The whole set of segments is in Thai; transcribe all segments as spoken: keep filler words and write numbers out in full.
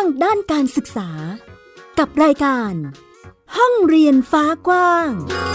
ด้านการศึกษากับรายการห้องเรียนฟ้ากว้าง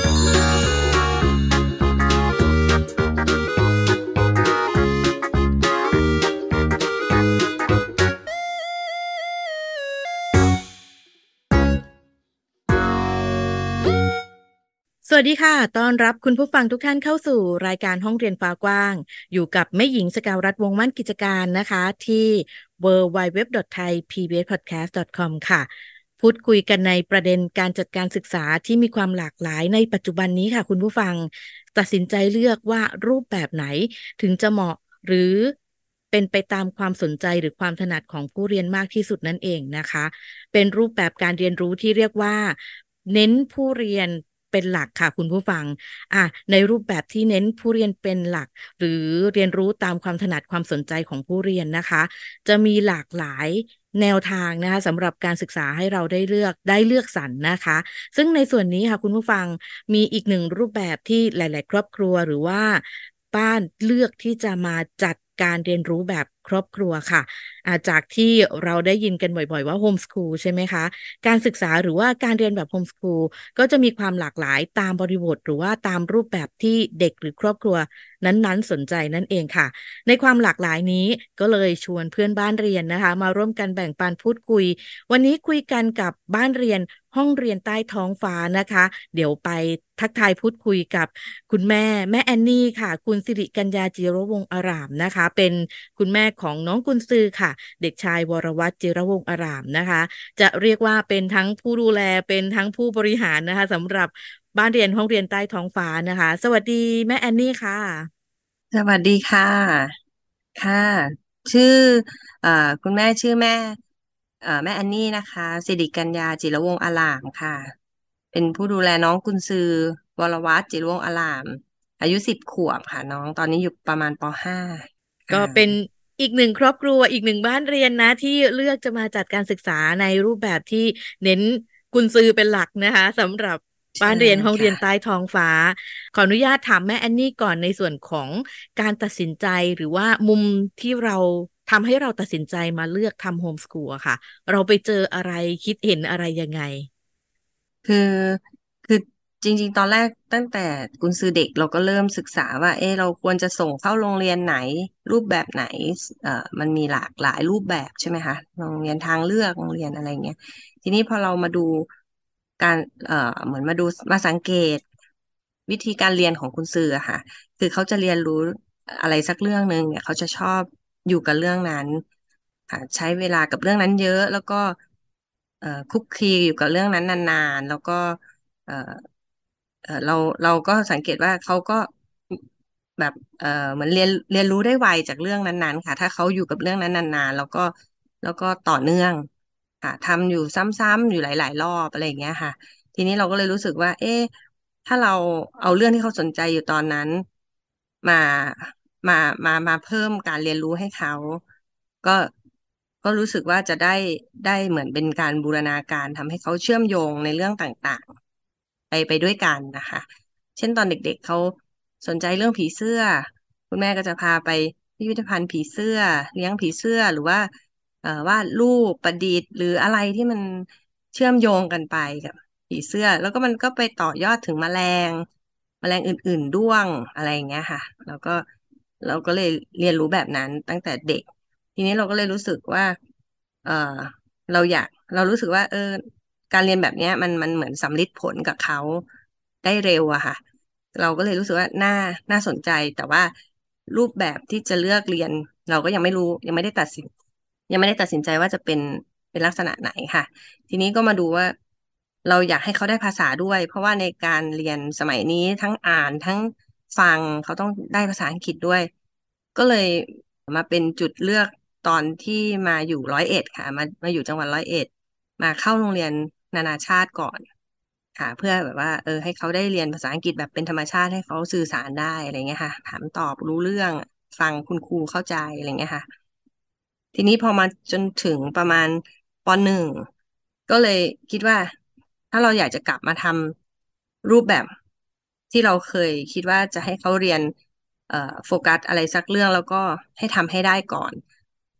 สวัสดีค่ะต้อนรับคุณผู้ฟังทุกท่านเข้าสู่รายการห้องเรียนฟ้ากว้างอยู่กับแม่หญิงสกาวรัตน์วงศ์มั่นกิจการนะคะที่ ดับเบิลยู ดับเบิลยู ดับเบิลยู ดอท ไทย พี บี เอส พอดแคสต์ ดอท คอม ค่ะพูดคุยกันในประเด็นการจัดการศึกษาที่มีความหลากหลายในปัจจุบันนี้ค่ะคุณผู้ฟังตัดสินใจเลือกว่ารูปแบบไหนถึงจะเหมาะหรือเป็นไปตามความสนใจหรือความถนัดของผู้เรียนมากที่สุดนั่นเองนะคะเป็นรูปแบบการเรียนรู้ที่เรียกว่าเน้นผู้เรียนเป็นหลักค่ะคุณผู้ฟังอ่ะในรูปแบบที่เน้นผู้เรียนเป็นหลักหรือเรียนรู้ตามความถนัดความสนใจของผู้เรียนนะคะจะมีหลากหลายแนวทางนะคะสำหรับการศึกษาให้เราได้เลือกได้เลือกสรรนะคะซึ่งในส่วนนี้ค่ะคุณผู้ฟังมีอีกหนึ่งรูปแบบที่หลายๆครอบครัวหรือว่าบ้านเลือกที่จะมาจัดการเรียนรู้แบบครอบครัวค่ะอาจากที่เราได้ยินกันบ่อยๆว่าโฮมสคูลใช่ไหมคะการศึกษาหรือว่าการเรียนแบบโฮมสคูลก็จะมีความหลากหลายตามบริบทหรือว่าตามรูปแบบที่เด็กหรือครอบครัวนั้นๆสนใจนั่นเองค่ะในความหลากหลายนี้ก็เลยชวนเพื่อนบ้านเรียนนะคะมาร่วมกันแบ่งปันพูดคุยวันนี้คุยกันกับบ้านเรียนห้องเรียนใต้ท้องฟ้านะคะเดี๋ยวไปทักทายพูดคุยกับคุณแม่แม่แอนนี่ค่ะคุณสิริกัญญาจิรวงศ์อารามนะคะเป็นคุณแม่ของน้องกุนซือค่ะเด็กชายวรวัฒน์จิรวงศ์อารามนะคะจะเรียกว่าเป็นทั้งผู้ดูแลเป็นทั้งผู้บริหารนะคะสำหรับบ้านเรียนห้องเรียนใต้ท้องฟ้านะคะสวัสดีแม่แอนนี่ค่ะสวัสดีค่ะค่ะชื่อเอ่อคุณแม่ชื่อแม่เอ่อแม่อันนี่นะคะสิริกัญญาจิรวงศ์อลามค่ะเป็นผู้ดูแลน้องกุนซือวรวัฒน์จิรวงศ์อลามอายุสิบขวบค่ะน้องตอนนี้อยู่ประมาณปห้าก็เป็นค่ะอีกหนึ่งครอบครัวอีกหนึ่งบ้านเรียนนะที่เลือกจะมาจัดการศึกษาในรูปแบบที่เน้นกุนซือเป็นหลักนะคะสำหรับบ้านใช่เรียนห้องเรียค่ะนใต้ท้องฟ้าขออนุญาตถามแม่แอนนี่ก่อนในส่วนของการตัดสินใจหรือว่ามุมที่เราทำให้เราตัดสินใจมาเลือกทำโฮมสคูลอะค่ะเราไปเจออะไรคิดเห็นอะไรยังไงคือคือจริงๆตอนแรกตั้งแต่กุนซือเด็กเราก็เริ่มศึกษาว่าเออเราควรจะส่งเข้าโรงเรียนไหนรูปแบบไหนเอ่อมันมีหลากหลายรูปแบบใช่ไหมคะโรงเรียนทางเลือกโรงเรียนอะไรเงี้ยทีนี้พอเรามาดูการเอ่อเหมือนมาดูมาสังเกตวิธีการเรียนของคุณซืออะค่ะคือเขาจะเรียนรู้อะไรสักเรื่องหนึ่งเนี่ยเขาจะชอบอยู่กับเรื่องนั้นค่ะใช้เวลากับเรื่องนั้นเยอะแล้วก็เอ่อคลุกคลีอยู่กับเรื่องนั้นนานๆแล้วก็เอ่อ เออเราเราก็สังเกตว่าเขาก็แบบเออเหมือนเรียนเรียนรู้ได้ไวจากเรื่องนั้นๆค่ะถ้าเขาอยู่กับเรื่องนั้นนานๆแล้วก็แล้วก็ต่อเนื่องค่ะทำอยู่ซ้ำๆอยู่หลายๆรอบอะไรอย่างเงี้ยค่ะทีนี้เราก็เลยรู้สึกว่าเอ๊ะถ้าเราเอาเรื่องที่เขาสนใจอยู่ตอนนั้นมามามามาเพิ่มการเรียนรู้ให้เขาก็ก็รู้สึกว่าจะได้ได้เหมือนเป็นการบูรณาการทำให้เขาเชื่อมโยงในเรื่องต่างๆ ไปไปด้วยกันนะคะ เช่นตอนเด็กๆเขาสนใจเรื่องผีเสื้อคุณแม่ก็จะพาไปพิพิธภัณฑ์ผีเสื้อเลี้ยงผีเสื้อหรือว่าเอ่อวาดรูปประดิษฐ์หรืออะไรที่มันเชื่อมโยงกันไปกับผีเสื้อแล้วก็มันก็ไปต่อยอดถึงแมลงแมลงอื่นๆด้วงอะไรอย่างเงี้ยค่ะแล้วก็เราก็เลยเรียนรู้แบบนั้นตั้งแต่เด็กทีนี้เราก็เลยรู้สึกว่าเออเราอยากเรารู้สึกว่าเออ การเรียนแบบเนี้ยมันมันเหมือนสำลิดผลกับเขาได้เร็วอะค่ะเราก็เลยรู้สึกว่าน่าน่าสนใจแต่ว่ารูปแบบที่จะเลือกเรียนเราก็ยังไม่รู้ยังไม่ได้ตัดสินยังไม่ได้ตัดสินใจว่าจะเป็นเป็นลักษณะไหนค่ะทีนี้ก็มาดูว่าเราอยากให้เขาได้ภาษาด้วยเพราะว่าในการเรียนสมัยนี้ทั้งอ่านทั้งฟังเขาต้องได้ภาษาอังกฤษด้วยก็เลยมาเป็นจุดเลือกตอนที่มาอยู่ร้อยเอ็ดค่ะมามาอยู่จังหวัดร้อยเอ็ด มาเข้าโรงเรียนนานาชาติก่อนค่ะเพื่อแบบว่าเออให้เขาได้เรียนภาษาอังกฤษแบบเป็นธรรมชาติให้เขาสื่อสารได้อะไรเงี้ยค่ะถามตอบรู้เรื่องฟังคุณครูเข้าใจอะไรเงี้ยค่ะทีนี้พอมาจนถึงประมาณปหนึ่งก็เลยคิดว่าถ้าเราอยากจะกลับมาทำรูปแบบที่เราเคยคิดว่าจะให้เขาเรียนเอ่อโฟกัสอะไรสักเรื่องแล้วก็ให้ทำให้ได้ก่อน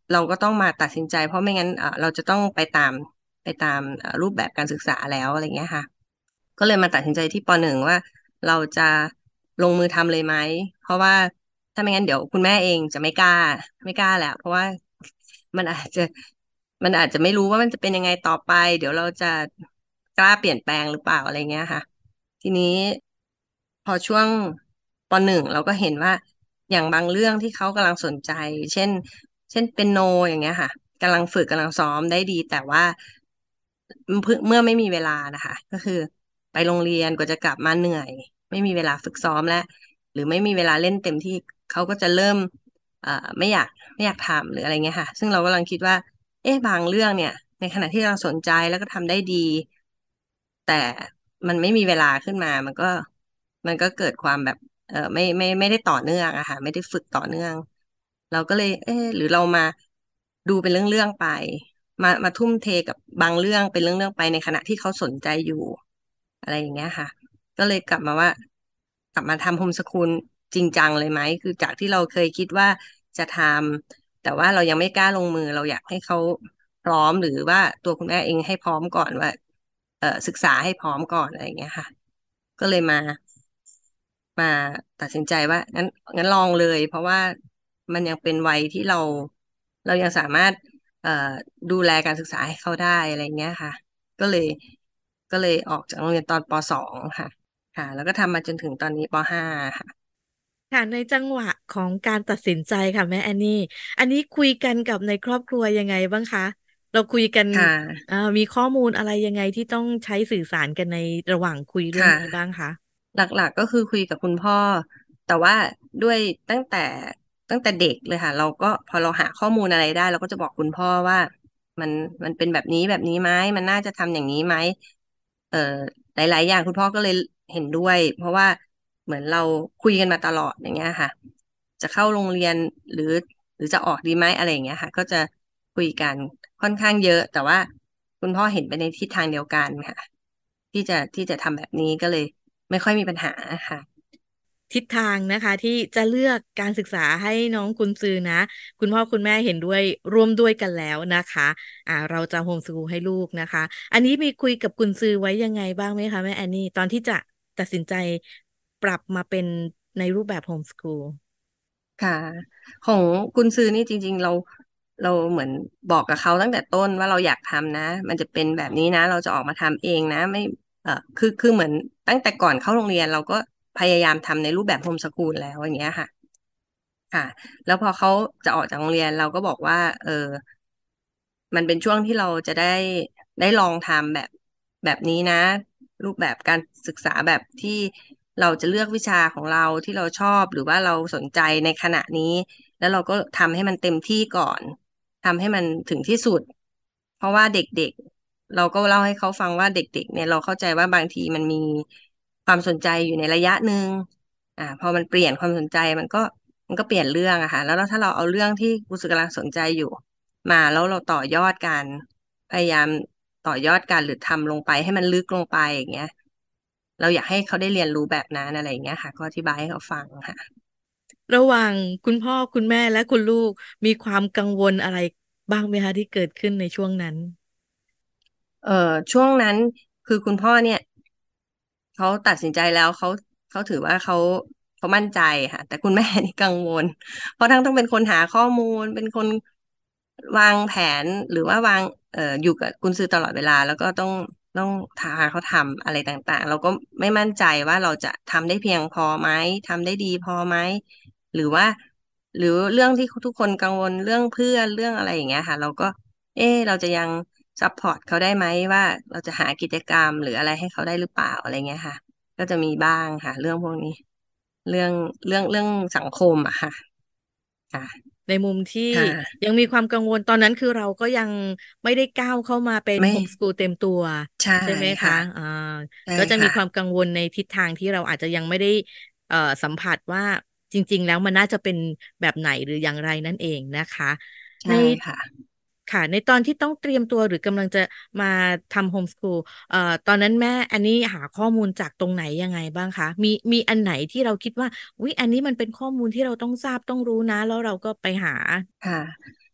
เราก็ต้องมาตัดสินใจเพราะไม่งั้นเอ่อเราจะต้องไปตามไปตามเอ่อรูปแบบการศึกษาแล้วอะไรเงี้ยค่ะก็เลยมาตัดสินใจที่ปหนึ่งว่าเราจะลงมือทำเลยไหมเพราะว่าถ้าไม่งั้นเดี๋ยวคุณแม่เองจะไม่กล้าไม่กล้าแหละเพราะว่ามันอาจจะมันอาจจะไม่รู้ว่ามันจะเป็นยังไงต่อไปเดี๋ยวเราจะกล้าเปลี่ยนแปลงหรือเปล่าอะไรเงี้ยค่ะทีนี้พอช่วงปหนึ่งเราก็เห็นว่าอย่างบางเรื่องที่เขากำลังสนใจเช่น เช่นเปียโนอย่างเงี้ยค่ะกำลังฝึกกำลังซ้อมได้ดีแต่ว่าเพื่อเมื่อไม่มีเวลานะคะก็คือไปโรงเรียนกว่าจะกลับมาเหนื่อยไม่มีเวลาฝึกซ้อมแล้วหรือไม่มีเวลาเล่นเต็มที่เขาก็จะเริ่มเอ่อไม่อยากไม่อยากทำหรืออะไรเงี้ยค่ะซึ่งเรากำลังคิดว่าเอ๊ะบางเรื่องเนี่ยในขณะที่เราสนใจแล้วก็ทำได้ดีแต่มันไม่มีเวลาขึ้นมามันก็มันก็เกิดความแบบเออไม่ไม่ไม่ได้ต่อเนื่องอะค่ะไม่ได้ฝึกต่อเนื่อง เราก็เลยเออหรือเรามาดูเป็นเรื่องๆไปมามาทุ่มเทกับบางเรื่องเป็นเรื่องๆไปในขณะที่เขาสนใจอยู่อะไรอย่างเงี้ยค่ะก็เลยกลับมาว่ากลับมาทำโฮมสคูลจริงจังเลยไหมคือจากที่เราเคยคิดว่าจะทำแต่ว่าเรายังไม่กล้าลงมือเราอยากให้เขาพร้อมหรือว่าตัวคุณแม่เองให้พร้อมก่อนว่าเออศึกษาให้พร้อมก่อนอะไรอย่างเงี้ยค่ะก็เลยมา มาตัดสินใจว่างั้นงั้นลองเลยเพราะว่ามันยังเป็นวัยที่เราเรายังสามารถเอ่อดูแลการศึกษาให้เขาได้อะไรเงี้ยค่ะก็เลยก็เลยออกจากโรงเรียนตอนปสองค่ะค่ะแล้วก็ทำมาจนถึงตอนนี้ปห้าค่ะค่ะในจังหวะของการตัดสินใจค่ะแม่แอนนี่อันนี้คุยกันกับในครอบครัวยังไงบ้างคะเราคุยกันค่ะอ่ามีข้อมูลอะไรยังไงที่ต้องใช้สื่อสารกันในระหว่างคุยเรื่องค่ะนี้บ้างคะหลักๆก็คือคุยกับคุณพ่อแต่ว่าด้วยตั้งแต่ตั้งแต่เด็กเลยค่ะเราก็พอเราหาข้อมูลอะไรได้เราก็จะบอกคุณพ่อว่ามันมันเป็นแบบนี้แบบนี้ไหมมันน่าจะทำอย่างนี้ไหมเอ่อหลายๆอย่างคุณพ่อก็เลยเห็นด้วยเพราะว่าเหมือนเราคุยกันมาตลอดอย่างเงี้ยค่ะจะเข้าโรงเรียนหรือหรือจะออกดีไหมอะไรอย่างเงี้ยค่ะก็จะคุยกันค่อนข้างเยอะแต่ว่าคุณพ่อเห็นไปในทิศทางเดียวกันค่ะที่จะที่จะทำแบบนี้ก็เลย ไม่ค่อยมีปัญหาค่ะทิศทางนะคะที่จะเลือกการศึกษาให้น้องคุณซื้อนะคุณพ่อคุณแม่เห็นด้วยร่วมด้วยกันแล้วนะคะอ่าเราจะโฮมสกูลให้ลูกนะคะอันนี้มีคุยกับคุณซื้อไว้ยังไงบ้างไหมคะแม่แอนนี่ตอนที่จะตัดสินใจปรับมาเป็นในรูปแบบโฮมสกูลค่ะของกุนซือนี่จริงๆเราเราเหมือนบอกกับเขาตั้งแต่ต้นว่าเราอยากทำนะมันจะเป็นแบบนี้นะเราจะออกมาทำเองนะไม่เออคือคือเหมือนตั้งแต่ก่อนเข้าโรงเรียนเราก็พยายามทำในรูปแบบโฮมสกูลแล้วอย่างเงี้ยค่ะค่ะแล้วพอเขาจะออกจากโรงเรียนเราก็บอกว่าเออ มันเป็นช่วงที่เราจะได้ได้ลองทำแบบแบบนี้นะรูปแบบการศึกษาแบบที่เราจะเลือกวิชาของเราที่เราชอบหรือว่าเราสนใจในขณะนี้แล้วเราก็ทำให้มันเต็มที่ก่อนทำให้มันถึงที่สุดเพราะว่าเด็กๆเราก็เล่าให้เขาฟังว่าเด็กๆเนี่ยเราเข้าใจว่าบางทีมันมีความสนใจอยู่ในระยะหนึ่งอ่าพอมันเปลี่ยนความสนใจมันก็มันก็เปลี่ยนเรื่องอะค่ะแล้วถ้าเราเอาเรื่องที่รู้สึกกำลังสนใจอยู่ มาแล้วเราต่อยอดการพยายามต่อยอดการหรือทำลงไปให้มันลึกลงไปอย่างเงี้ยเราอยากให้เขาได้เรียนรู้แบบนั้นอะไรอย่างเงี้ยค่ะก็อธิบายให้เขาฟังค่ะระหว่างคุณพ่อคุณแม่และคุณลูกมีความกังวลอะไรบ้างไหมคะที่เกิดขึ้นในช่วงนั้นเอ่อช่วงนั้นคือคุณพ่อเนี่ยเขาตัดสินใจแล้วเขาเขาถือว่าเขาเขามั่นใจค่ะแต่คุณแม่นี่กังวลเพราะทั้งต้องเป็นคนหาข้อมูลเป็นคนวางแผนหรือว่าวางเอ่ออยู่กับกุนซือตลอดเวลาแล้วก็ต้องต้องพาเขาทำอะไรต่างๆเราก็ไม่มั่นใจว่าเราจะทำได้เพียงพอไหมทำได้ดีพอไหมหรือว่าหรือเรื่องที่ทุกคนกังวลเรื่องเพื่อนเรื่องอะไรอย่างเงี้ยค่ะเราก็ เอ๊ะเราจะยังซัพพอร์ตเขาได้ไหมว่าเราจะหากิจกรรมหรืออะไรให้เขาได้หรือเปล่าอะไรเงี้ยค่ะก็จะมีบ้างค่ะเรื่องพวกนี้เรื่องเรื่องเรื่องสังคมอะค่ะค่ะในมุมที่ค่ะยังมีความกังวลตอนนั้นคือเราก็ยังไม่ได้ก้าวเข้ามาเป็นไม่โฮมสกูลเต็มตัวใช่ใช่ไหมคะค่ะอ่าใช่ก็จะมีค่ะความกังวลในทิศทางที่เราอาจจะยังไม่ได้เอ่อสัมผัสว่าจริงๆแล้วมันน่าจะเป็นแบบไหนหรืออย่างไรนั่นเองนะคะในใช่ค่ะค่ะในตอนที่ต้องเตรียมตัวหรือกำลังจะมาทำโฮมสกูลเอ่อตอนนั้นแม่อันนี้หาข้อมูลจากตรงไหนยังไงบ้างคะมีมีอันไหนที่เราคิดว่าวิอันนี้มันเป็นข้อมูลที่เราต้องทราบต้องรู้นะแล้วเราก็ไปหาค่ะ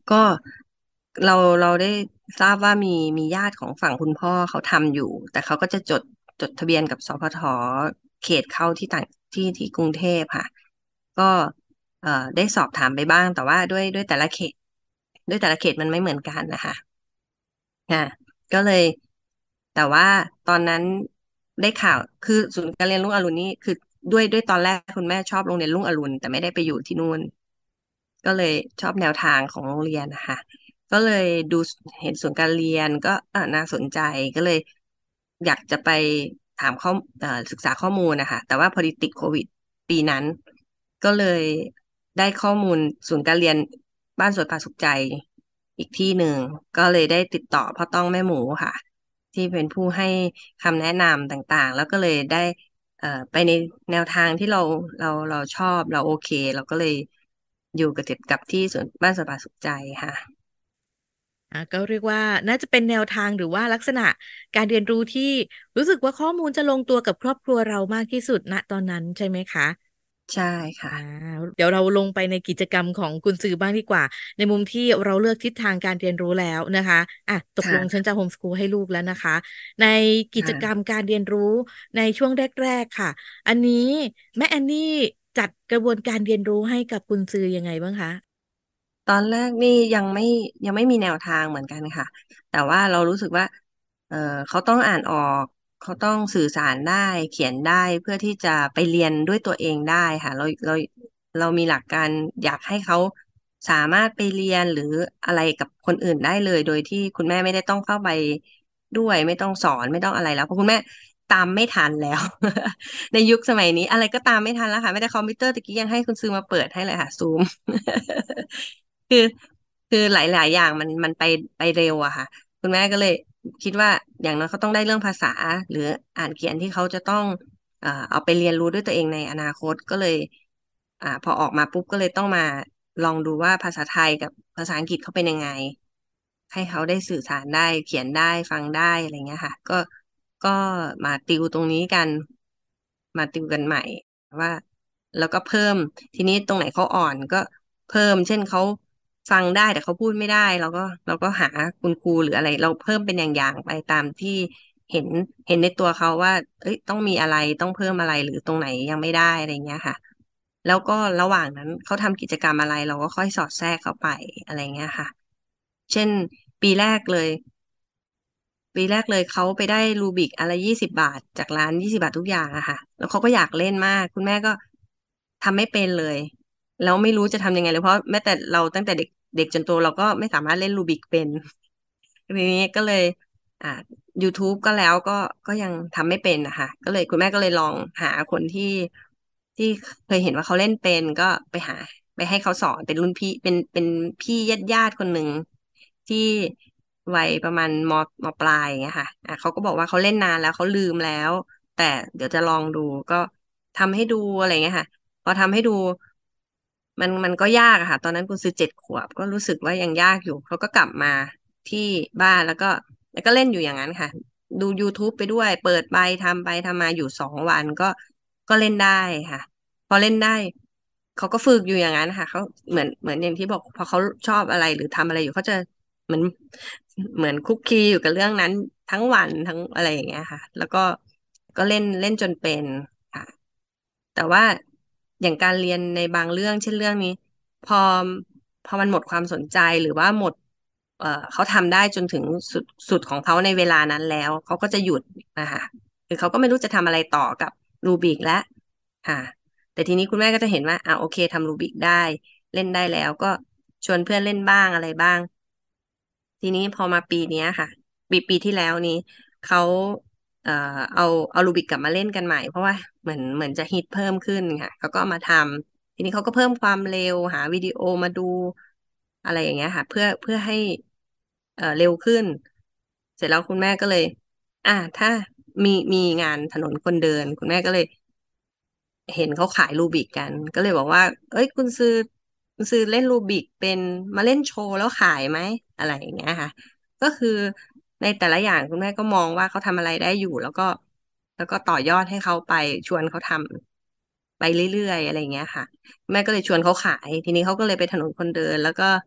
ก็เราเราได้ทราบว่ามีมีญาติของฝั่งคุณพ่อเขาทำอยู่แต่เขาก็จะจดจดทะเบียนกับสพทเขตเข้าที่ต่างที่ที่กรุงเทพค่ะก็เอ่อได้สอบถามไปบ้างแต่ว่าด้วยด้วยแต่ละเขตด้วยแต่ละเขตมันไม่เหมือนกันนะคะค่ะก็เลยแต่ว่าตอนนั้นได้ข่าวคือศูนย์การเรียนรุ่งอรุณนี่คือด้วยด้วยตอนแรกคุณแม่ชอบโรงเรียนรุ่งอรุณแต่ไม่ได้ไปอยู่ที่นู่นก็เลยชอบแนวทางของโรงเรียนนะคะก็เลยดูเห็นศูนย์การเรียนก็อ่าน่าสนใจก็เลยอยากจะไปถามข้อเอ่อศึกษาข้อมูลนะคะแต่ว่าพอดีติดโควิดปีนั้นก็เลยได้ข้อมูลศูนย์การเรียนบ้านสวนป่าสุขใจอีกที่หนึ่งก็เลยได้ติดต่อพ่อต้องแม่หมูค่ะที่เป็นผู้ให้คำแนะนำต่างๆแล้วก็เลยได้ เอ่อไปในแนวทางที่เราเราเราชอบเราโอเคเราก็เลยอยู่กับติดกับที่สวนบ้านสวนป่าสุขใจค่ะอ่าก็เรียกว่าน่าจะเป็นแนวทางหรือว่าลักษณะการเรียนรู้ที่รู้สึกว่าข้อมูลจะลงตัวกับครอบครัวเรามากที่สุดณตอนนั้นใช่ไหมคะใช่ค่ะอ่าเดี๋ยวเราลงไปในกิจกรรมของคุณซือบ้างดีกว่าในมุมที่เราเลือกทิศทางการเรียนรู้แล้วนะคะอ่ะตกลงฉันค่ะจะโฮมสคูลให้ลูกแล้วนะคะในกิจกรรมค่ะการเรียนรู้ในช่วงแรกๆค่ะอันนี้แม่แอนนี่จัดกระบวนการเรียนรู้ให้กับคุณซือยังไงบ้างคะตอนแรกนี่ยังไม่ยังไม่มีแนวทางเหมือนกันค่ะแต่ว่าเรารู้สึกว่าเออเขาต้องอ่านออกเขาต้องสื่อสารได้เขียนได้เพื่อที่จะไปเรียนด้วยตัวเองได้ค่ะเราเราเรามีหลักการอยากให้เขาสามารถไปเรียนหรืออะไรกับคนอื่นได้เลยโดยที่คุณแม่ไม่ได้ต้องเข้าไปด้วยไม่ต้องสอนไม่ต้องอะไรแล้วเพราะคุณแม่ตามไม่ทันแล้ว ในยุคสมัยนี้อะไรก็ตามไม่ทันแล้วค่ะไม่แต่คอมพิวเตอร์ตะกี้ยังให้คุณซื้อมาเปิดให้เลยค่ะซูม คือคือหลายๆอย่างมันมันไปไปเร็วอะค่ะคุณแม่ก็เลยคิดว่าอย่างน้อยเขาต้องได้เรื่องภาษาหรืออ่านเขียนที่เขาจะต้องเอ่อเอาไปเรียนรู้ด้วยตัวเองในอนาคตก็เลยอ่าพอออกมาปุ๊บก็เลยต้องมาลองดูว่าภาษาไทยกับภาษาอังกฤษเขาเป็นยังไงให้เขาได้สื่อสารได้เขียนได้ฟังได้อะไรเงี้ยค่ะก็ก็มาติวตรงนี้กันมาติวกันใหม่ว่าแล้วก็เพิ่มทีนี้ตรงไหนเขาอ่อนก็ เพิ่มเช่นเขาฟังได้แต่เขาพูดไม่ได้เราก็เราก็หาคุณครูหรืออะไรเราเพิ่มเป็นอย่างๆไปตามที่เห็นเห็นในตัวเขาว่าเอ้ยต้องมีอะไรต้องเพิ่มอะไรหรือตรงไหนยังไม่ได้อะไรเงี้ยค่ะแล้วก็ระหว่างนั้นเขาทำกิจกรรมอะไรเราก็ค่อยสอดแทรกเข้าไปอะไรเงี้ยค่ะเช่นปีแรกเลยปีแรกเลยเขาไปได้รูบิกอะไรยี่สิบบาทจากร้านยี่สิบาททุกอย่างอะค่ะแล้วเขาก็อยากเล่นมากคุณแม่ก็ทำไม่เป็นเลย แล้วไม่รู้จะทำยังไงเลยเพราะแม้แต่เราตั้งแต่เด็กเด็กจนโตเราก็ไม่สามารถเล่นรูบิกเป็นทีนี้ก็เลยอ่า YouTube ก็แล้วก็ก็ยังทำไม่เป็นนะคะก็เลยคุณแม่ก็เลยลองหาคนที่ที่เคยเห็นว่าเขาเล่นเป็นก็ไปหาไปให้เขาสอนเป็นรุ่นพี่เป็นเป็นพี่ญาติญาติคนหนึ่งที่วัยประมาณมมปลายอย่างเงี้ยค่ะอ่ะเขาก็บอกว่าเขาเล่นนานแล้วเขาลืมแล้วแต่เดี๋ยวจะลองดูก็ทำให้ดูอะไรเงี้ยค่ะ พอทำให้ดูมันมันก็ยากอะค่ะตอนนั้นคุณซื้อเจ็ดขวบก็รู้สึกว่ายังยากอยู่เขาก็กลับมาที่บ้านแล้วก็แล้วก็เล่นอยู่อย่างนั้นค่ะดู YouTube ไปด้วยเปิดไปทำไปทำมาอยู่สองวันก็ก็เล่นได้ค่ะพอเล่นได้เขาก็ฝึกอยู่อย่างนั้นค่ะเขาเหมือนเหมือนอย่างที่บอกพอเขาชอบอะไรหรือทำอะไรอยู่เขาจะเหมือนเหมือนคุกคีอยู่กับเรื่องนั้นทั้งวันทั้งอะไรอย่างเงี้ยค่ะแล้วก็ก็เล่นเล่นจนเป็นค่ะ แต่ว่าอย่างการเรียนในบางเรื่องเช่นเรื่องนี้พอพอมันหมดความสนใจหรือว่าหมดเอ่อเขาทำได้จนถึงสุดสุดของเขาในเวลานั้นแล้วเขาก็จะหยุดนะคะคือเขาก็ไม่รู้จะทำอะไรต่อกับรูบิกแล้วค่ะแต่ทีนี้คุณแม่ก็จะเห็นว่าอ่าโอเคทำรูบิกได้เล่นได้แล้วก็ชวนเพื่อนเล่นบ้างอะไรบ้าง ทีนี้พอมาปีเนี้ยค่ะปีปีที่แล้วนี้เขาเอ่อเอาเอารูบิกกลับมาเล่นกันใหม่เพราะว่าเหมือนเหมือนจะฮิตเพิ่มขึ้นค่ะเขาก็เอามาทำทีนี้เขาก็เพิ่มความเร็วหาวิดีโอมาดูอะไรอย่างเงี้ยค่ะเพื่อเพื่อให้เอ่อเร็วขึ้นเสร็จแล้วคุณแม่ก็เลยอ่ะถ้ามีมีงานถนนคนเดินคุณแม่ก็เลย เห็นเขาขายรูบิกกันก็เลยบอกว่าเอ้ยคุณซื้อคุณซื้อเล่นรูบิกเป็นมาเล่นโชว์แล้วขายไหมอะไรอย่างเงี้ยค่ะก็คือในแต่ละอย่างคุณแม่ก็มองว่าเขาทำอะไรได้อยู่แล้วก็แล้วก็ต่อยอดให้เขาไปชวนเขาทำไปเรื่อยๆอะไรอย่างเงี้ยค่ะแม่ก็เลยชวนเขาขายทีนี้เขาก็เลยไปถนนคนเดินแล้วก็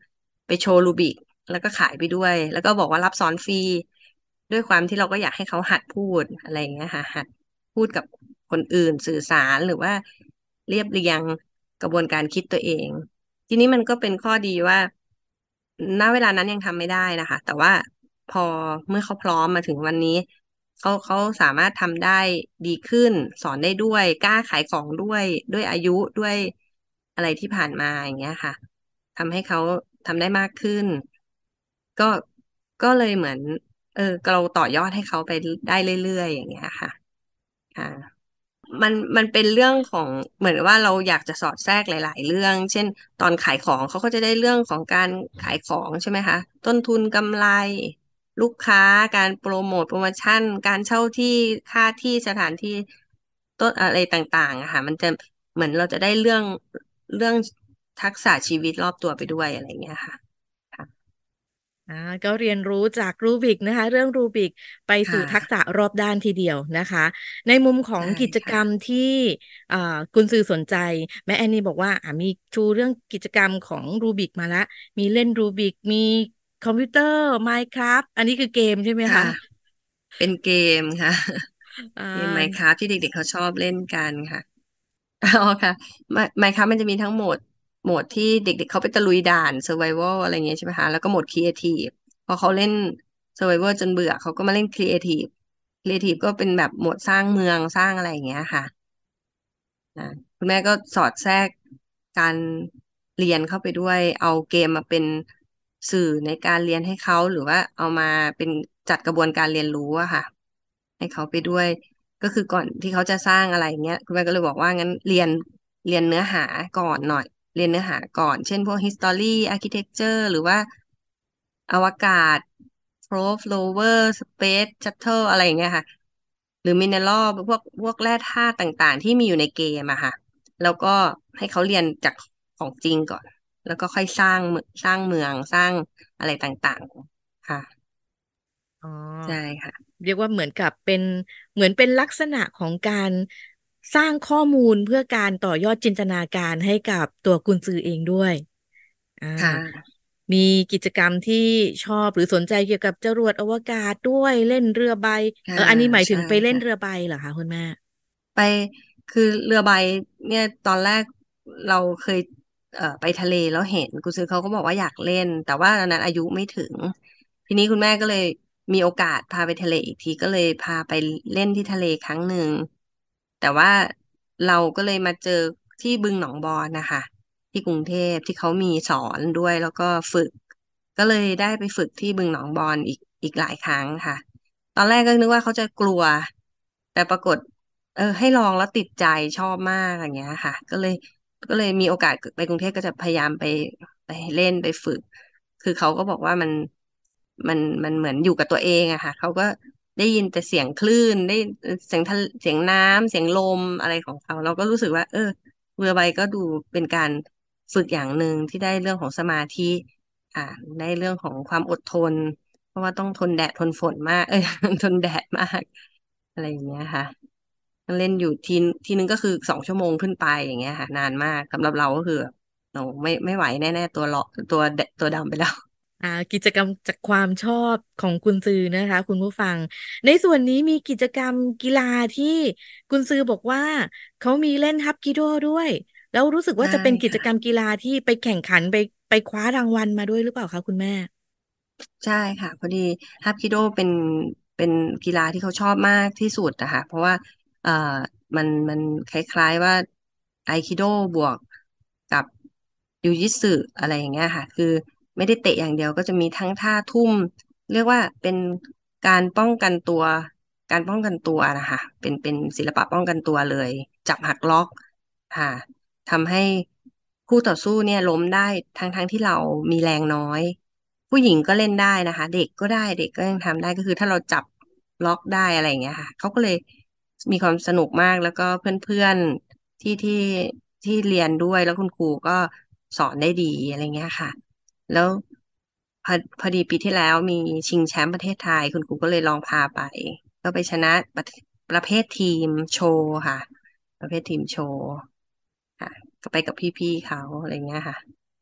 ไปโชว์รูบิกแล้วก็ขายไปด้วย แล้วก็บอกว่ารับสอนฟรีด้วยความที่เราก็อยากให้เขาหัดพูดอะไรอย่างเงี้ยค่ะหัดพูดกับคนอื่นสื่อสารหรือว่าเรียบเรียงกระบวนการคิดตัวเองทีนี้มันก็เป็นข้อดีว่าณเวลานั้นยังทำไม่ได้นะคะแต่ว่าพอเมื่อเขาพร้อมมาถึงวันนี้เขาเขาสามารถทำได้ดีขึ้นสอนได้ด้วยกล้าขายของด้วยด้วยอายุด้วยอะไรที่ผ่านมาอย่างเงี้ยค่ะทำให้เขาทำได้มากขึ้นก็ก็เลยเหมือนเออเราต่อยอดให้เขาไปได้เรื่อยๆอย่างเงี้ยค่ะค่ะ มันมันเป็นเรื่องของเหมือนว่าเราอยากจะสอดแทรกหลายๆเรื่องเช่นตอนขายของเขาก็จะได้เรื่องของการขายของใช่ไหมคะต้นทุนกำไรลูกค้าการโปรโมทโปรโมชั่นการเช่าที่ค่าที่สถานที่ต้นอะไรต่างๆอะค่ะมันจะเหมือนเราจะได้เรื่องเรื่องทักษะชีวิตรอบตัวไปด้วยอะไรอย่างเงี้ยค่ะค่ะอ่าก็เรียนรู้จากรูบิกนะคะเรื่องรูบิกไปสู่ค่ะทักษะรอบด้านทีเดียวนะคะในมุมของใช่กิจกรค่ะรมที่อ่ากุนซือสนใจแม่แอนนี่บอกว่าอ่ามีชูเรื่องกิจกรรมของรูบิกมาละมีเล่นรูบิกมีคอมพิวเตอร์ Minecraft อันนี้คือเกมใช่ไหมค่ะคะเป็นเกมค่ะอ่เกมา Minecraft ที่เด็กๆเขาชอบเล่นกันค่ะ อ๋อค่ะไมไมค์ครับมันจะมีทั้งโหมดโหมดที่เด็กๆเขาไปตะลุยด่าน Survival อะไรเงี้ยใช่ไหมคะแล้วก็โหมด Creative พอเขาเล่น Survival จนเบื่อเขาก็มาเล่น Creative Creative ก็เป็นแบบโหมดสร้างเมืองสร้างอะไรอย่างเงี้ยค่ะนะคุณแม่ก็สอดแทรกการเรียนเข้าไปด้วยเอาเกมมาเป็นสื่อในการเรียนให้เขาหรือว่าเอามาเป็นจัดกระบวนการเรียนรู้อะค่ะให้เขาไปด้วย ก็คือก่อนที่เขาจะสร้างอะไรเงี้ยคุณแม่ก็เลยบอกว่างั้นเรียนเรียนเนื้อหาก่อนหน่อยเรียนเนื้อหาก่อนเช่นพวก history architecture หรือว่าอวกาศ probe rover space shuttle อะไรอย่างเงี้ยค่ะหรือ mineral พวกพวกแร่ธาตุต่างๆที่มีอยู่ในเกมอะค่ะแล้วก็ให้เขาเรียนจากของจริงก่อนแล้วก็ค่อยสร้างเมืองสร้างเมืองสร้างอะไรต่างๆค่ะอ๋อใช่ค่ะเรียกว่าเหมือนกับเป็นเหมือนเป็นลักษณะของการสร้างข้อมูลเพื่อการต่อยอดจินตนาการให้กับตัวกุนซือเองด้วยอ่าค่ะมีกิจกรรมที่ชอบหรือสนใจเกี่ยวกับจรวดอวกาศด้วยเล่นเรือใบเอค่ะออันนี้หมายถึใช่งไปเล่นค่ะเรือใบเหรอคะคุณแม่ไปคือเรือใบเนี่ยตอนแรกเราเคยเอ่อไปทะเลแล้วเห็นกุณซื้อเขาก็บอกว่าอยากเล่นแต่ว่าตอนนั้นอายุไม่ถึงทีนี้คุณแม่ก็เลยมีโอกาสพาไปทะเลอีกทีก็เลยพาไปเล่นที่ทะเลครั้งหนึ่งแต่ว่าเราก็เลยมาเจอที่บึงหนองบอนนะคะที่กรุงเทพที่เขามีสอนด้วยแล้วก็ฝึกก็เลยได้ไปฝึกที่บึงหนองบอนอีกอีกหลายครั้งค่ะตอนแรกก็นึกว่าเขาจะกลัวแต่ปรากฏ เออให้ลองแล้วติดใจชอบมากอย่างเงี้ยค่ะก็เลยก็เลยมีโอกาสไปกรุงเทพก็จะพยายามไปไปเล่นไปฝึกคือเขาก็บอกว่ามันมันมันเหมือนอยู่กับตัวเองอะค่ะเขาก็ได้ยินแต่เสียงคลื่นได้เสียงทะเสียงน้ำเสียงลมอะไรของเขาเราก็รู้สึกว่าเออเรือใบก็ดูเป็นการฝึกอย่างหนึ่งที่ได้เรื่องของสมาธิอ่าได้เรื่องของความอดทนเพราะว่าต้องทนแดดทนฝนมากเออทนแดดมากอะไรอย่างเงี้ยค่ะ เล่นอยู่ทีทีนึงก็คือสองชั่วโมงขึ้นไปอย่างเงี้ยค่ะนานมากสำหรับเราก็คือเราไม่ไม่ไหวแน่ๆตัวเลาะตัวแดตัวดำไปแล้วอ่ากิจกรรมจากความชอบของคุณซือนะคะคุณผู้ฟังในส่วนนี้มีกิจกรรมกีฬาที่คุณซือบอกว่าเขามีเล่นฮับกิโดด้วยแล้วรู้สึกว่าใช่จะเป็นกิจกรรค่ะมกีฬาที่ไปแข่งขันไปไปคว้ารางวัลมาด้วยหรือเปล่าคะคุณแม่ใช่ค่ะพอดีฮับคิโดเป็นเป็นกีฬาที่เขาชอบมากที่สุดนะคะเพราะว่าเอ่อมันมันคล้ายๆว่าไอคิโดบวกกับยูจิสึอะไรอย่างเงี้ยค่ะคือไม่ได้เตะอย่างเดียวก็จะมีทั้งท่าทุ่มเรียกว่าเป็นการป้องกันตัวการป้องกันตัวนะคะเป็นเป็นศิลปะป้องกันตัวเลยจับหักล็อกค่ะ ทำให้คู่ต่อสู้เนี่ยล้มได้ทั้งทั้งที่เรามีแรงน้อยผู้หญิงก็เล่นได้นะคะเด็กก็ได้เด็กก็ยังทำได้ก็คือถ้าเราจับล็อกได้อะไรอย่างเงี้ยค่ะเขาก็เลยมีความสนุกมากแล้วก็เพื่อนๆที่ที่ที่เรียนด้วยแล้วคุณครูก็สอนได้ดีอะไรเงี้ยค่ะแล้วพอพอดีปีที่แล้วมีชิงแชมป์ประเทศไทยคุณครูก็เลยลองพาไปก็ไปชนะประประเภททีมโชว์ค่ะประเภททีมโชว์ ค่ะก็ไปกับพี่ๆเขาอะไรเงี้ยค่ะ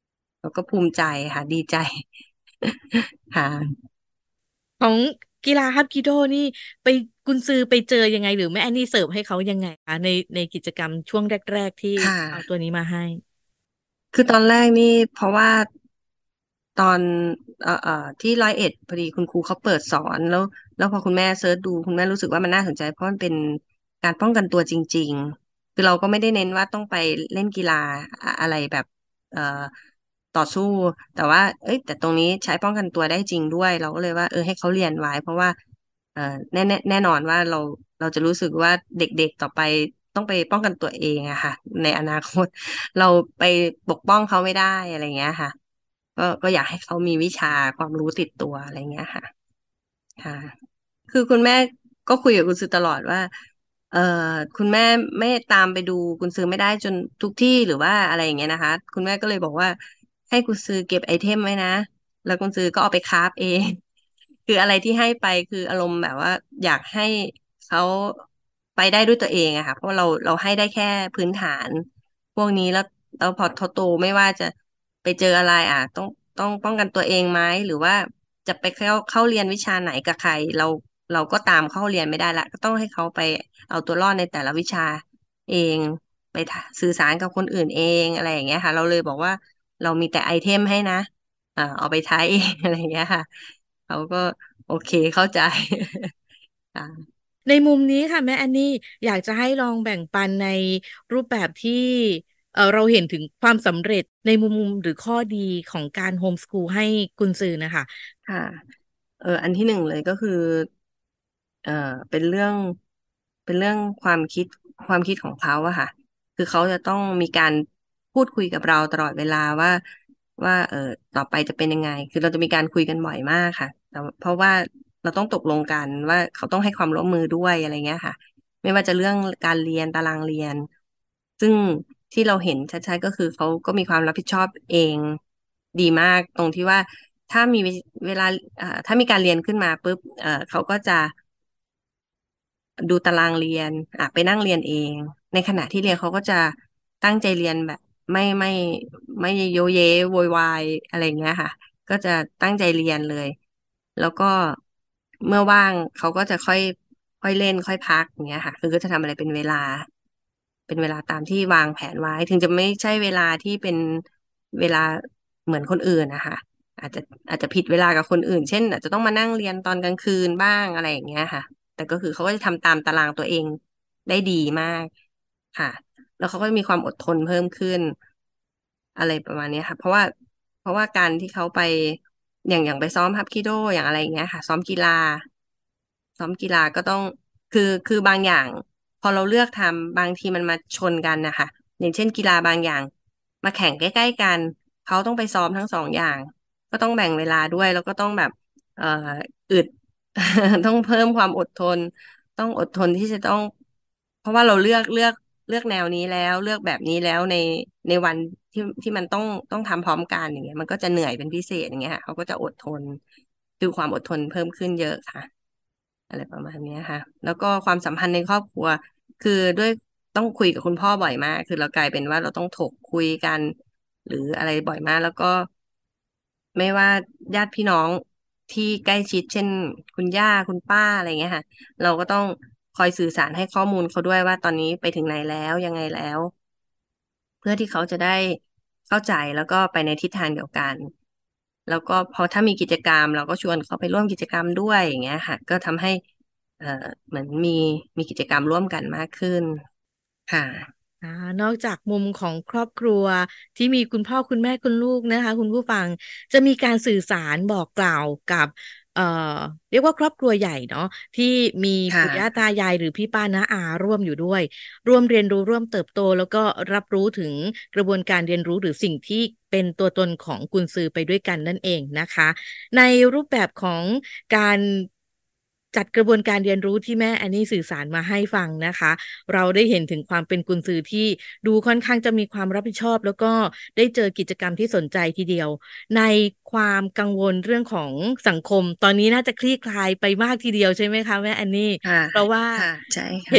เราก็ภูมิใจค่ะดีใจค่ะของกีฬาฮับกิโดนี่ไปกุนซือไปเจอยังไงหรือแม่แอนนี่เสิร์ฟให้เขายังไงคะในในกิจกรรมช่วงแรกๆที่ค่ะเอาตัวนี้มาให้คือตอนแรกนี่เพราะว่าตอนเอ่อเอ่อที่ร้อยเอ็ดพอดีคุณครูเขาเปิดสอนแล้วแล้วพอคุณแม่เซิร์ชดูคุณแม่รู้สึกว่ามันน่าสนใจเพราะมันเป็นการป้องกันตัวจริงๆคือเราก็ไม่ได้เน้นว่าต้องไปเล่นกีฬาอะอะไรแบบเอ่อต่อสู้แต่ว่าเอ้ยแต่ตรงนี้ใช้ป้องกันตัวได้จริงด้วยเราก็เลยว่าเออให้เขาเรียนไว้เพราะว่าเอ่อแน่แน่แน่นอนว่าเราเราจะรู้สึกว่าเด็กๆต่อไปต้องไปป้องกันตัวเองอะค่ะในอนาคต เราไปปกป้องเขาไม่ได้อะไรเงี้ยค่ะก็ก็อยากให้เขามีวิชาความรู้ติดตัวอะไรเงี้ยค่ะค่ะคือคุณแม่ก็คุยกับคุณซื้อตลอดว่าเอ่อคุณแม่ไม่ตามไปดูคุณซื้อไม่ได้จนทุกที่หรือว่าอะไรอย่างเงี้ยนะคะคุณแม่ก็เลยบอกว่าให้คุณซื้อเก็บไอเทมไว้นะแล้วคุณซื้อก็เอาไปคราฟเองคืออะไรที่ให้ไปคืออารมณ์แบบว่าอยากให้เขาไปได้ด้วยตัวเองอะค่ะเพราะว่าเราเราให้ได้แค่พื้นฐาน พวกนี้แล้วแล้วพอเขาโตไม่ว่าจะไปเจออะไรอ่ะต้องต้องป้องกันตัวเองไหมหรือว่าจะไปเข้าเข้าเรียนวิชาไหนกับใครเราเราก็ตามเข้าเรียนไม่ได้ละก็ต้องให้เขาไปเอาตัวรอดในแต่ละวิชาเองไปสื่อสารกับคนอื่นเองอะไรอย่างเงี้ยค่ะเราเลยบอกว่าเรามีแต่ไอเทมให้นะอ่าเอาไปใช้เองอะไรอย่างเงี้ยค่ะเขาก็โอเคเข้าใจค่ะในมุมนี้ค่ะแม่แอนนี่อยากจะให้ลองแบ่งปันในรูปแบบที่เออเราเห็นถึงความสำเร็จในมุมหรือข้อดีของการโฮมสคูลให้กุนซือนะคะค่ะเอออันที่หนึ่งเลยก็คือ เอ่อเป็นเรื่องเป็นเรื่องความคิดความคิดของเขาอะค่ะคือเขาจะต้องมีการพูดคุยกับเราตลอดเวลาว่าว่าเออต่อไปจะเป็นยังไงคือเราจะมีการคุยกันบ่อยมากค่ะแต่เพราะว่าเราต้องตกลงกันว่าเขาต้องให้ความร่วมมือด้วยอะไรเงี้ยค่ะไม่ว่าจะเรื่องการเรียนตารางเรียนซึ่งที่เราเห็นชัดๆก็คือเขาก็มีความรับผิดชอบเองดีมากตรงที่ว่าถ้ามีเวลาเอ่อถ้ามีการเรียนขึ้นมาปุ๊บเอ่อเขาก็จะ ดูตารางเรียนอ่ะไปนั่งเรียนเองในขณะที่เรียนเขาก็จะตั้งใจเรียนแบบไม่ไม่ไม่โยเยโวยวายอะไรอย่างเงี้ยค่ะก็จะตั้งใจเรียนเลยแล้วก็เมื่อว่างเขาก็จะค่อยค่อยเล่นค่อยพักอย่างเงี้ยค่ะคือก็จะทำอะไรเป็นเวลาเป็นเวลาตามที่วางแผนไว้ถึงจะไม่ใช่เวลาที่เป็นเวลาเหมือนคนอื่นนะคะอาจจะอาจจะผิดเวลากับคนอื่นเช่นอาจจะต้องมานั่งเรียนตอนกลางคืนบ้างอะไรอย่างเงี้ยค่ะ แต่ก็คือเขาก็จะทำตามตารางตัวเองได้ดีมากค่ะแล้วเขาก็มีความอดทนเพิ่มขึ้นอะไรประมาณเนี้ยค่ะเพราะว่าเพราะว่าการที่เขาไปอย่างอย่างไปซ้อมฮับคิโดอย่างอะไรอย่างเงี้ยค่ะซ้อมกีฬาซ้อมกีฬาก็ต้องคือคือบางอย่างพอเราเลือกทำบางทีมันมาชนกันนะคะอย่างเช่นกีฬาบางอย่างมาแข่งใกล้ๆกันเขาต้องไปซ้อมทั้งสองอย่างก็ต้องแบ่งเวลาด้วยแล้วก็ต้องแบบเอ่ออึด ต้องเพิ่มความอดทนต้องอดทนที่จะต้องเพราะว่าเราเลือกเลือกเลือกแนวนี้แล้วเลือกแบบนี้แล้วในในวันที่ที่มันต้องต้องทำพร้อมกันอย่างเงี้ยมันก็จะเหนื่อยเป็นพิเศษอย่างเงี้ยค่ะเขาก็จะอดทนคือความอดทนเพิ่มขึ้นเยอะค่ะอะไรประมาณเนี้ยค่ะแล้วก็ความสัมพันธ์ในครอบครัวคือด้วยต้องคุยกับคุณพ่อบ่อยมากคือเรากลายเป็นว่าเราต้องถกคุยกันหรืออะไรบ่อยมากแล้วก็ ไม่ว่าญาติพี่น้องที่ใกล้ชิดเช่นคุณย่าคุณป้าอะไรเงี้ยค่ะเราก็ต้องคอยสื่อสารให้ข้อมูลเขาด้วยว่าตอนนี้ไปถึงไหนแล้วยังไงแล้วเพื่อที่เขาจะได้เข้าใจแล้วก็ไปในทิศทางเดียวกันแล้วก็พอถ้ามีกิจกรรมเราก็ชวนเขาไปร่วมกิจกรรมด้วยอย่างเงี้ยค่ะก็ทำให้เอ่อเหมือนมีมีกิจกรรมร่วมกันมากขึ้นค่ะอ่านอกจากมุมของครอบครัวที่มีคุณพ่อคุณแม่คุณลูกนะคะคุณผู้ฟังจะมีการสื่อสารบอกกล่าวกับเอ่อเรียกว่าครอบครัวใหญ่เนาะที่มีค่ะปู่ย่าตายายหรือพี่ป้าน้าอาร่วมอยู่ด้วยร่วมเรียนรู้ร่วมเติบโตแล้วก็รับรู้ถึงกระบวนการเรียนรู้หรือสิ่งที่เป็นตัวตนของกุนซือไปด้วยกันนั่นเองนะคะในรูปแบบของการจัดกระบวนการเรียนรู้ที่แม่อันนี้สื่อสารมาให้ฟังนะคะ เราได้เห็นถึงความเป็นกุนซือที่ดูค่อนข้างจะมีความรับผิดชอบแล้วก็ได้เจอกิจกรรมที่สนใจทีเดียวในความกังวลเรื่องของสังคมตอนนี้น่าจะคลี่คลายไปมากทีเดียวใช่ไหมคะแม่อันนี่ค่ะเพราะว่าค่ะใช่เห็นค่ะ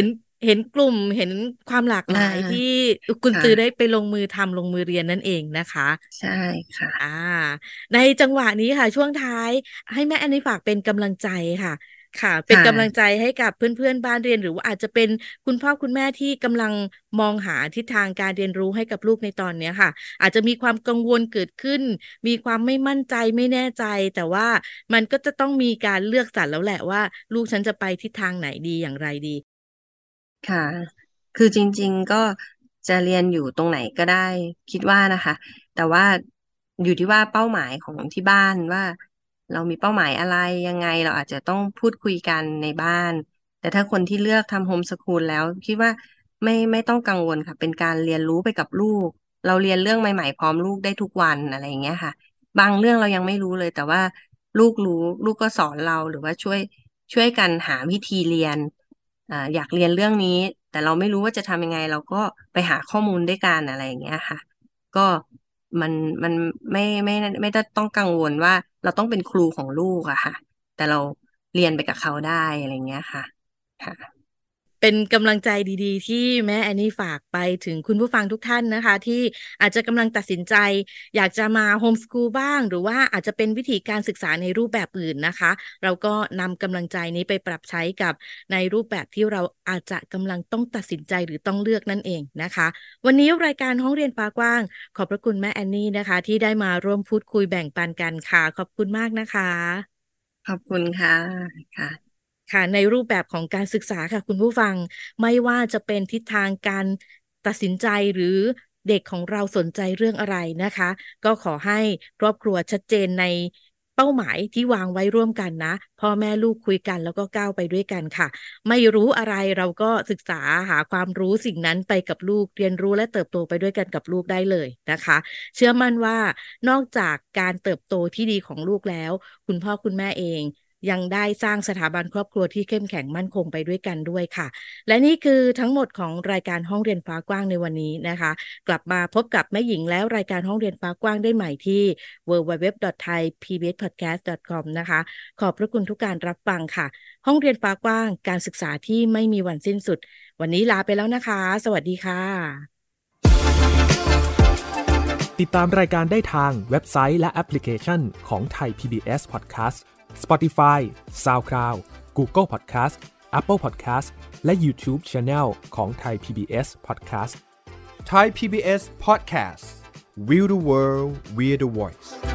เห็นกลุ่มเห็นความหลากหลายที่คุณตือได้ไปลงมือทำลงมือเรียนนั่นเองนะคะใช่ค่ะอ่าในจังหวะนี้ค่ะช่วงท้ายให้แม่อันนี้ฝากเป็นกำลังใจค่ะค่ะเป็นกำลังใจให้กับเพื่อนๆบ้านเรียนหรือว่าอาจจะเป็นคุณพ่อคุณแม่ที่กำลังมองหาทิศทางการเรียนรู้ให้กับลูกในตอนนี้ค่ะอาจจะมีความกังวลเกิดขึ้นมีความไม่มั่นใจไม่แน่ใจแต่ว่ามันก็จะต้องมีการเลือกสรรแล้วแหละว่าลูกฉันจะไปทิศทางไหนดีอย่างไรดีค่ะ คือจริงๆก็จะเรียนอยู่ตรงไหนก็ได้คิดว่านะคะ แต่ว่าอยู่ที่ว่าเป้าหมายของที่บ้านว่าเรามีเป้าหมายอะไรยังไงเราอาจจะต้องพูดคุยกันในบ้าน แต่ถ้าคนที่เลือกทำโฮมสคูลแล้วคิดว่าไม่ไม่ต้องกังวลค่ะเป็นการเรียนรู้ไปกับลูกเราเรียนเรื่องใหม่ๆพร้อมลูกได้ทุกวันอะไรอย่างเงี้ยค่ะบางเรื่องเรายังไม่รู้เลยแต่ว่าลูกรู้ลูกก็สอนเราหรือว่าช่วยช่วยกันหาวิธีเรียนอ่าอยากเรียนเรื่องนี้แต่เราไม่รู้ว่าจะทำยังไงเราก็ไปหาข้อมูลด้วยกันอะไรอย่างเงี้ยค่ะก็มันมันไม่ไม่ไม่ได้ต้องกังวลว่าเราต้องเป็นครูของลูกอะค่ะแต่เราเรียนไปกับเขาได้อะไรเงี้ยค่ะค่ะเป็นกำลังใจดีๆที่แม่แอนนี่ฝากไปถึงคุณผู้ฟังทุกท่านนะคะที่อาจจะกำลังตัดสินใจอยากจะมาโฮมสคูลบ้างหรือว่าอาจจะเป็นวิธีการศึกษาในรูปแบบอื่นนะคะเราก็นำกำลังใจนี้ไปปรับใช้กับในรูปแบบที่เราอาจจะกำลังต้องตัดสินใจหรือต้องเลือกนั่นเองนะคะวันนี้รายการห้องเรียนฟ้ากว้างขอบพระคุณแม่แอนนี่นะคะที่ได้มาร่วมพูดคุยแบ่งปันกันค่ะขอบคุณมากนะคะขอบคุณค่ะค่ะค่ะในรูปแบบของการศึกษาค่ะคุณผู้ฟังไม่ว่าจะเป็นทิศทางการตัดสินใจหรือเด็กของเราสนใจเรื่องอะไรนะคะก็ขอให้ครอบครัวชัดเจนในเป้าหมายที่วางไว้ร่วมกันนะพ่อแม่ลูกคุยกันแล้วก็ก้าวไปด้วยกันค่ะไม่รู้อะไรเราก็ศึกษาหาความรู้สิ่งนั้นไปกับลูกเรียนรู้และเติบโตไปด้วยกันกับลูกได้เลยนะคะเชื่อมั่นว่านอกจากการเติบโตที่ดีของลูกแล้วคุณพ่อคุณแม่เองยังได้สร้างสถาบันครอบครัวที่เข้มแข็งมั่นคงไปด้วยกันด้วยค่ะและนี่คือทั้งหมดของรายการห้องเรียนฟ้ากว้างในวันนี้นะคะกลับมาพบกับแม่หญิงแล้วรายการห้องเรียนฟ้ากว้างได้ใหม่ที่ ดับเบิลยู ดับเบิลยู ดับเบิลยู ดอท ไทย พี บี เอส พอดแคสต์ ดอท คอม นะคะขอบพระคุณทุกการรับฟังค่ะห้องเรียนฟ้ากว้างการศึกษาที่ไม่มีวันสิ้นสุดวันนี้ลาไปแล้วนะคะสวัสดีค่ะติดตามรายการได้ทางเว็บไซต์และแอปพลิเคชันของ Thai พี บี เอส Podcast Spotify, SoundCloud, Google Podcast, Apple Podcast และ YouTube Channel ของ Thai พี บี เอส Podcast Thai พี บี เอส Podcast We the World We the Voice